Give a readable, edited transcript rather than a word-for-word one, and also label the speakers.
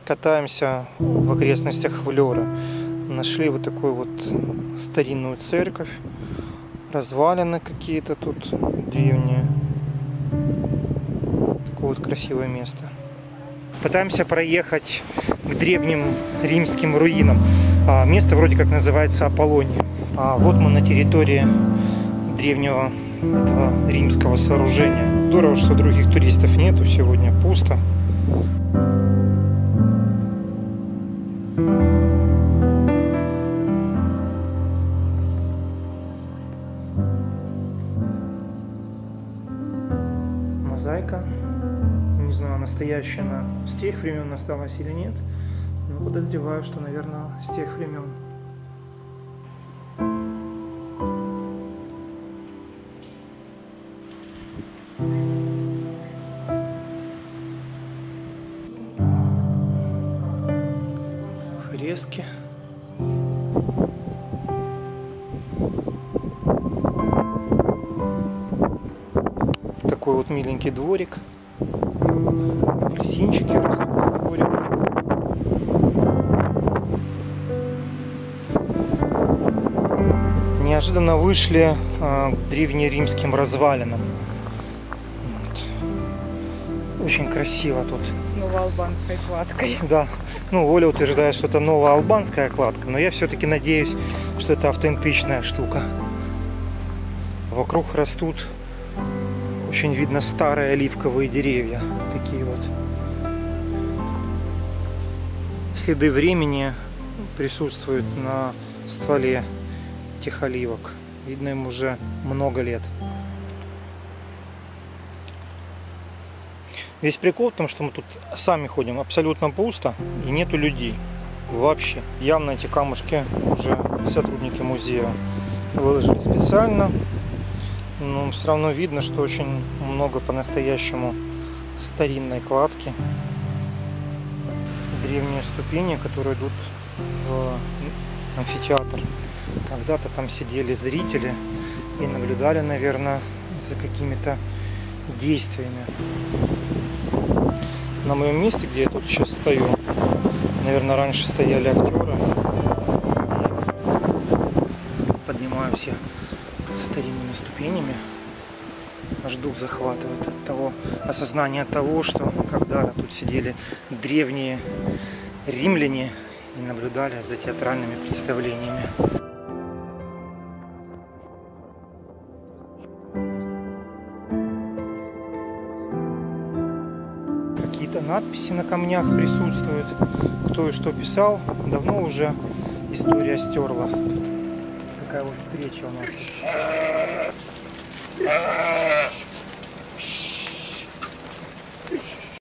Speaker 1: Катаемся в окрестностях Влёра. Нашли вот такую вот старинную церковь. Развалины какие-то тут древние. Такое вот красивое место. Пытаемся проехать к древним римским руинам. Место вроде как называется Аполлония. Вот мы на территории древнего этого римского сооружения. Здорово, что других туристов нету. Сегодня пусто. Мозаика. Не знаю, настоящая она с тех времен осталась или нет, но подозреваю, что, наверное, с тех времен. Фрески. Такой вот миленький дворик. Апельсинчики растут в дворик. Неожиданно вышли к древнеримским развалинам. Вот. Очень красиво тут.
Speaker 2: С новоалбанской кладкой.
Speaker 1: Да. Ну, Оля утверждает, что это новоалбанская кладка, но я все-таки надеюсь, что это автентичная штука. Вокруг растут, очень видно, старые оливковые деревья. Такие вот. Следы времени присутствуют на стволе этих оливок. Видно, им уже много лет. Весь прикол в том, что мы тут сами ходим абсолютно пусто и нету людей. Вообще. Явно эти камушки уже сотрудники музея выложили специально. Но все равно видно, что очень много по-настоящему старинной кладки. Древние ступени, которые идут в амфитеатр. Когда-то там сидели зрители и наблюдали, наверное, за какими-то действиями. На моем месте, где я тут сейчас стою, наверное, раньше стояли актеры. Поднимаюсь я старинными ступенями. Аж дух захватывает от того осознания того, что когда-то тут сидели древние римляне и наблюдали за театральными представлениями. Какие-то надписи на камнях присутствуют. Кто и что писал, давно уже история стерла. Такая вот встреча у нас.